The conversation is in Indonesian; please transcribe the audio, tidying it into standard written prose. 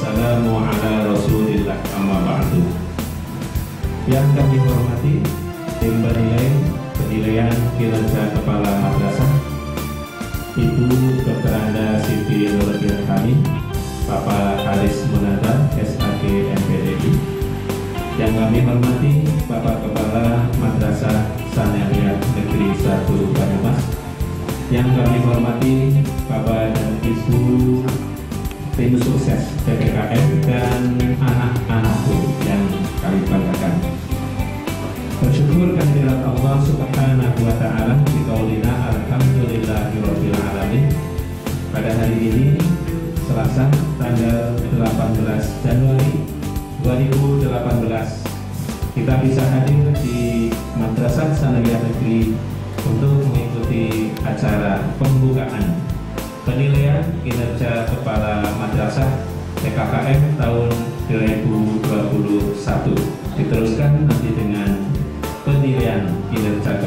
wassalamu ala rasulillah amma ba'du. Yang kami hormati tim penilaian kinerja kepala madrasah, Ibu Dr. Anda Siti Nurudin kami, Bapak Haris Munandar SAG MPDI. Yang kami hormati Bapak Kepala Madrasah Sanawiyah Negeri 1 Banyumas. Yang kami hormati Bapak dan Ibu tim sukses PPKM dan anak-anakku yang kami banggakan. Bersyukur kehadirat Allah Subhanahu wa Ta'ala di qaulina alhamdulillahirabbil alamin. Pada hari ini Selasa tanggal 18 Januari 2018 kita bisa hadir di Madrasah Sanawiyah Negeri untuk mengikuti acara pembukaan penilaian kinerja kepala madrasah PKKM tahun 2021. Diteruskan nanti dengan penilaian kinerja